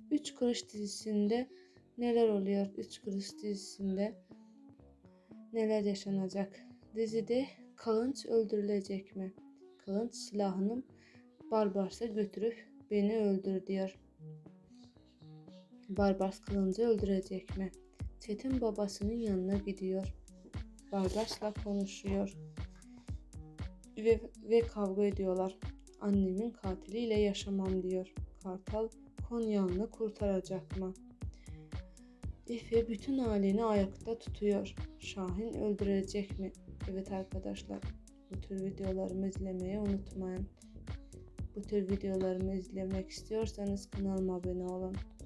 Üç Kuruş dizisinde neler oluyor? Üç Kuruş dizisinde neler yaşanacak? Dizide Kılınç öldürülecek mi? Kılınç silahını Barbars'a götürüp beni öldür diyor. Barbars Kılıncı öldürecek mi? Çetin babasının yanına gidiyor. Barbars'la konuşuyor. Ve kavga ediyorlar. Annemin katiliyle yaşamam diyor. Kartal Konyalı'nı kurtaracak mı? Efe bütün aileni ayakta tutuyor. Şahin öldürecek mi? Evet arkadaşlar, bu tür videolarımı izlemeyi unutmayın. Bu tür videolarımı izlemek istiyorsanız kanalıma abone olun.